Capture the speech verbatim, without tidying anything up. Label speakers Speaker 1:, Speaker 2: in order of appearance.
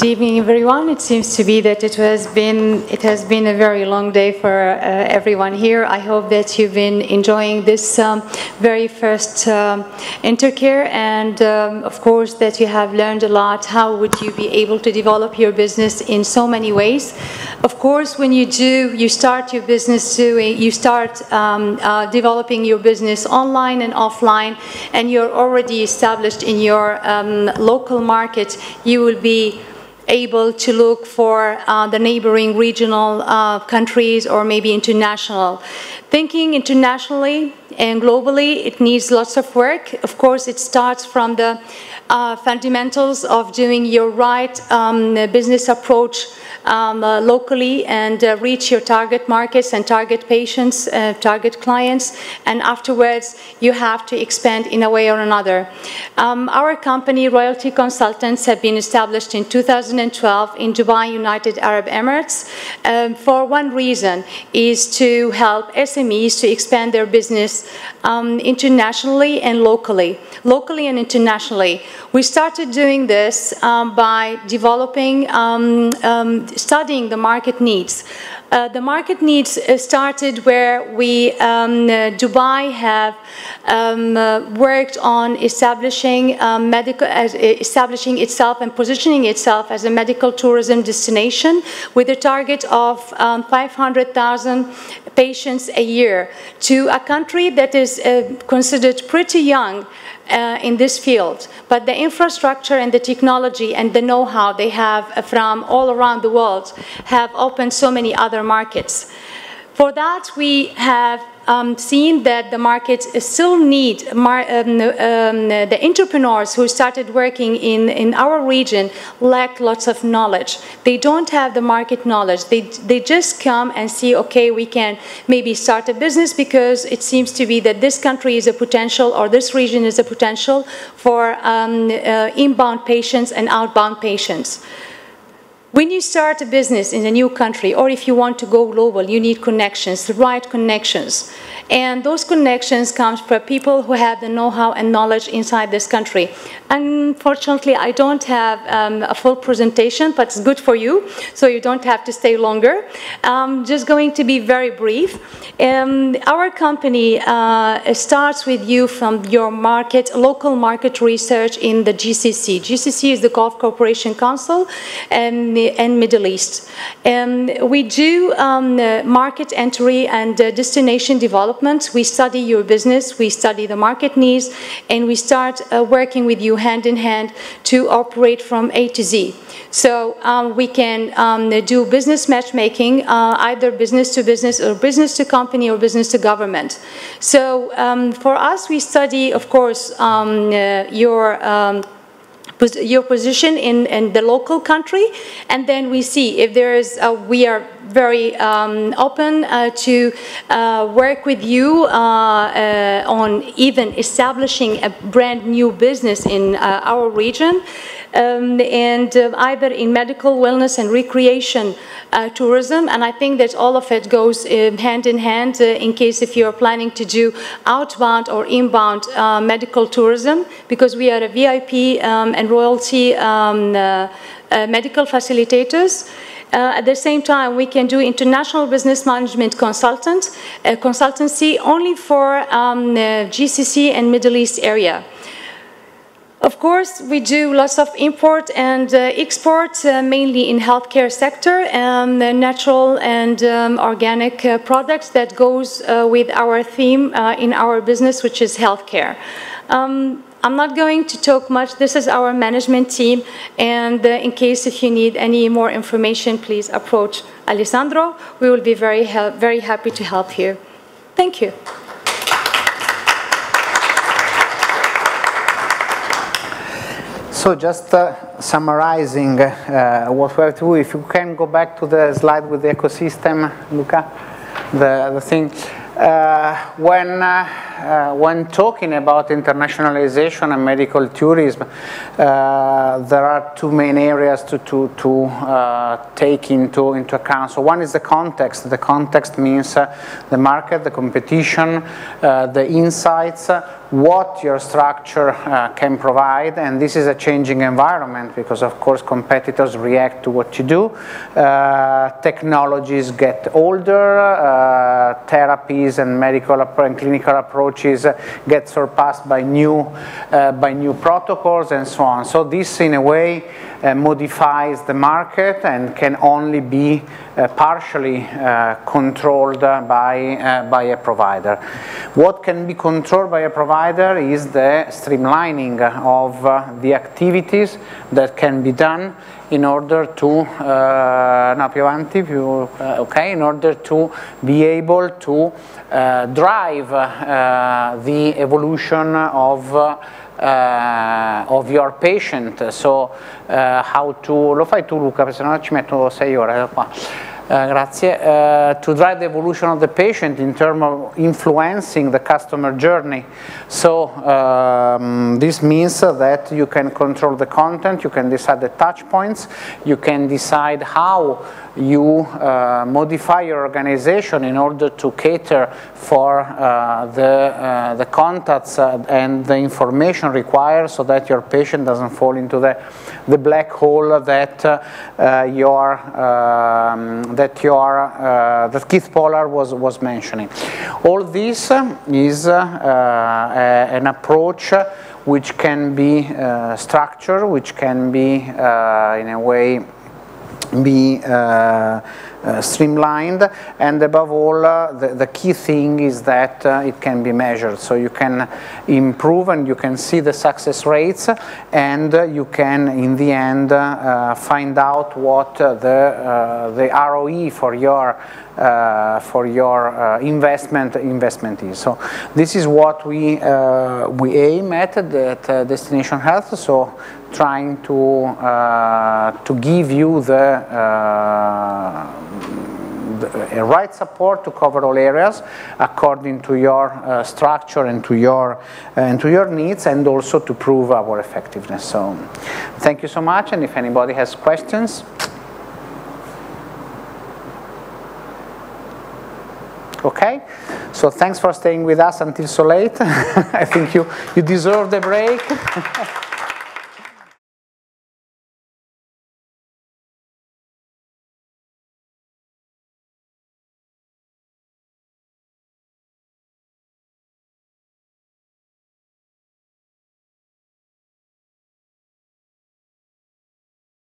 Speaker 1: evening, everyone. It seems to be that it has been it has been a very long day for uh, everyone here. I hope that you've been enjoying this um, very first um, Intercare, and um, of course that you have learned a lot. How would you be able to develop your business in so many ways? Of course, when you do, you start your business doing, you start um, uh, developing your business online and offline, and you're already established in your um, local market. You will be able to look for uh, the neighboring regional uh, countries or maybe international. Thinking internationally and globally, it needs lots of work. Of course, it starts from the uh, fundamentals of doing your right um, business approach um, uh, locally and uh, reach your target markets and target patients, uh, target clients, and afterwards you have to expand in a way or another. Um, our company, Royalty Consultants, have been established in two thousand twelve in Dubai, United Arab Emirates, um, for one reason, is to help S M Es to expand their business um, internationally and locally, locally and internationally. We started doing this um, by developing, um, um, studying the market needs. Uh, the market needs uh, started where we, um, uh, Dubai, have um, uh, worked on establishing um, medical, as, uh, establishing itself and positioning itself as a medical tourism destination with a target of um, five hundred thousand patients a year to a country that is uh, considered pretty young Uh, in this field, but the infrastructure and the technology and the know-how they have from all around the world have opened so many other markets. For that, we have um, seen that the markets still need mar um, um, the entrepreneurs who started working in, in our region lack lots of knowledge. They don't have the market knowledge. They, they just come and see, okay, we can maybe start a business because it seems to be that this country is a potential or this region is a potential for um, uh, inbound patients and outbound patients. When you start a business in a new country, or if you want to go global, you need connections, the right connections. And those connections come from people who have the know-how and knowledge inside this country. Unfortunately, I don't have um, a full presentation, but it's good for you, so you don't have to stay longer. I'm just going to be very brief. Um, our company uh, starts with you from your market, local market research in the G C C. G C C is the Gulf Cooperation Council and, and Middle East. Um, we do um, market entry and uh, destination development. We study your business, we study the market needs, and we start uh, working with you hand in hand to operate from A to Z. So um, we can um, do business matchmaking, uh, either business to business or business to company or business to government. So um, for us, we study, of course, um, uh, your um, your position in, in the local country, and then we see if there is, a, we are very um, open uh, to uh, work with you uh, uh, on even establishing a brand new business in uh, our region. Um, and uh, either in medical wellness and recreation uh, tourism, and I think that all of it goes uh, hand in hand uh, in case if you're planning to do outbound or inbound uh, medical tourism, because we are a V I P um, and royalty um, uh, uh, medical facilitators. Uh, at the same time, we can do international business management consultant, uh, consultancy only for um, uh, G C C and Middle East area. Of course, we do lots of import and uh, export, uh, mainly in healthcare sector, and um, natural and um, organic uh, products that goes uh, with our theme uh, in our business, which is healthcare. Um, I'm not going to talk much. This is our management team, and uh, in case if you need any more information, please approach Alessandro. We will be very, very happy to help you. Thank you.
Speaker 2: So just uh, summarizing uh, what we have to do, if you can go back to the slide with the ecosystem, Luca, the, the thing. Uh, when uh, uh, when talking about internationalization and medical tourism, uh, there are two main areas to, to, to uh, take into, into account. So one is the context. The context means uh, the market, the competition, uh, the insights, uh, what your structure uh, can provide, and this is a changing environment because of course competitors react to what you do. Uh, technologies get older, uh, therapies and medical and clinical approaches get surpassed by new, uh, by new protocols and so on. So this in a way uh, modifies the market and can only be uh, partially uh, controlled by, uh, by a provider. What can be controlled by a provider is the streamlining of uh, the activities that can be done in order to, uh, no, più avanti, più, uh, okay, in order to be able to uh, drive uh, the evolution of uh, Uh, of your patient. So uh, how to, lo fai tu Luca, perché sennò ci metto sei ore qua. Uh, grazie. Uh, to drive the evolution of the patient in terms of influencing the customer journey. So um, this means that you can control the content, you can decide the touch points, you can decide how you uh, modify your organization in order to cater for uh, the, uh, the contacts uh, and the information required so that your patient doesn't fall into the, the black hole that uh, uh, your um, that your uh, that Keith Pollard was was mentioning. All this is uh, uh, an approach which can be uh, structured, which can be uh, in a way be uh, uh, streamlined, and above all uh, the, the key thing is that uh, it can be measured, so you can improve and you can see the success rates, and uh, you can in the end uh, find out what uh, the, uh, the R O I for your Uh, for your uh, investment investment is. So this is what we uh, we aim at at uh, Destination Health. So trying to uh, to give you the, uh, the right support to cover all areas according to your uh, structure and to your uh, and to your needs, and also to prove our effectiveness. So thank you so much, and if anybody has questions. Okay, so thanks for staying with us until so late. I think you, you deserve the break.